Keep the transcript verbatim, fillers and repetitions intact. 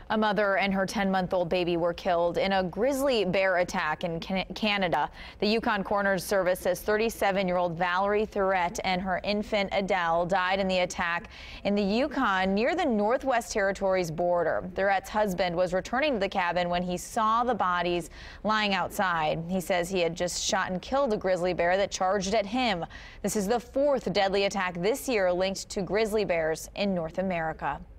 A mother and her ten-month-old baby were killed in a grizzly bear attack in Canada. The Yukon Coroner's Service says thirty-seven-year-old Valerie Thurette and her infant Adele died in the attack in the Yukon near the Northwest Territories border. Thurette's husband was returning to the cabin when he saw the bodies lying outside. He says he had just shot and killed a grizzly bear that charged at him. This is the fourth deadly attack this year linked to grizzly bears in North America.